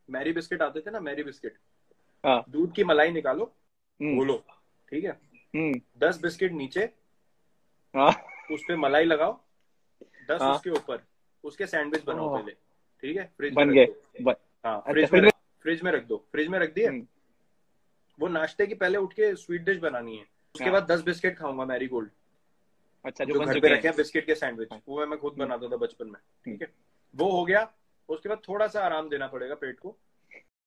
Mary biscuit आते थे ना, मैरी बिस्किट, हाँ। दूध की मलाई निकालो, हम्म। घोलो, ठीक है, हम्म। 10 बिस्किट नीचे, हाँ। उस पे मलाई लगाओ, 10 हाँ। उसके ऊपर, उसके सैंडविच बनाओ ओह। पहले, ठीक है, फ्रिज में बन रख गए। दो। बन, हाँ, अच्छा फिर मैं। फ्रिज में रख दो, फ्रिज में रख दिए। हम्म। वो नाश्ते की पहले उठ के स्वीट डिश बनानी है। उसके हाँ। बाद 10 बिस्किट खाऊंगा मैरी गोल्ड, अच्छा जो जो बन घर पे चुके हैं। रखे हैं बिस्किट के सैंडविच, हाँ। वो मैं खुद हम्म। बनाता था बचपन में, हम्म। ठीक है। वो हो गया। उसके बाद थोड़ा सा आराम देना पड़ेगा पेट को,